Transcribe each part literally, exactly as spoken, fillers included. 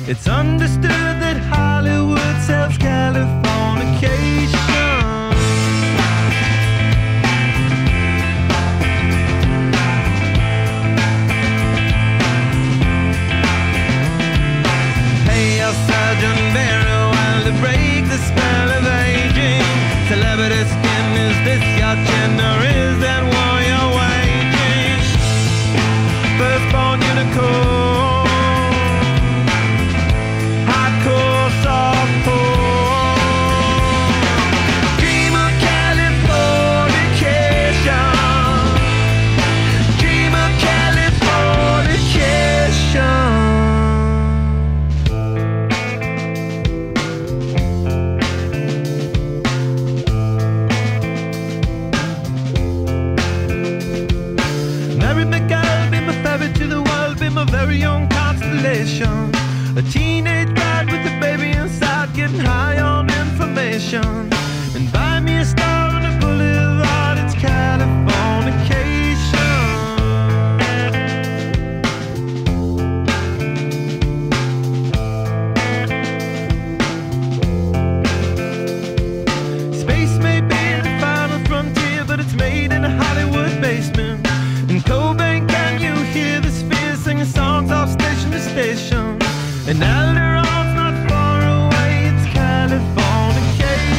It's understood that Hollywood sells Californication. Surgeon very well to break the spell of aging. Celebrity skin, is this your chin or is that war you're waging? Firstborn unicorn, hardcore softcore. Dream of Californication. Dream of Californication. To the world, be my very own constellation. A teenage bride with a baby inside, getting high on information. And buy me a star on a boulevard, it's Californication. Space may be the final frontier, but it's made in a Hollywood basement. And Cobain, can you hear the spheres singing songs off station to station? And Alderon's not far away, it's Californication.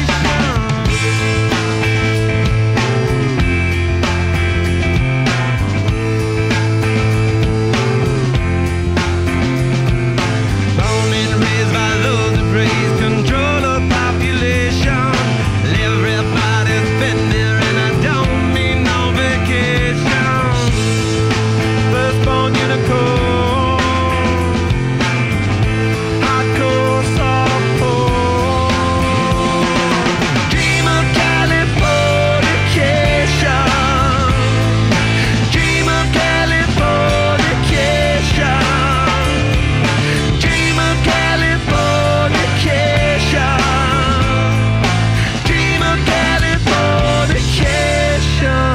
Born and raised by those that praise control of population. Everybody's been there and I don't need no vacation. Firstborn unicorn, hardcore softcore. Dream of Californication. Dream of Californication. Dream of Californication. Dream of Californication.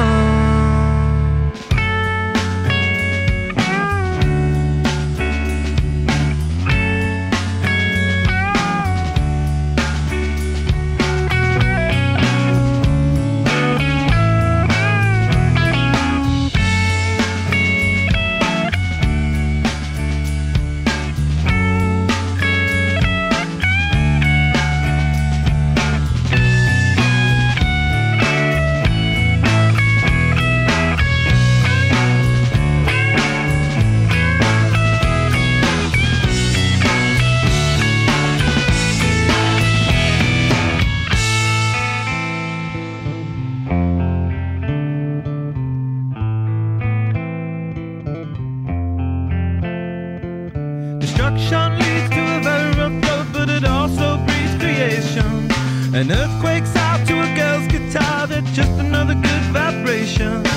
Destruction leads to a very rough road, but it also breeds creation. An earthquake's out to a girl's guitar, that's just another good vibration.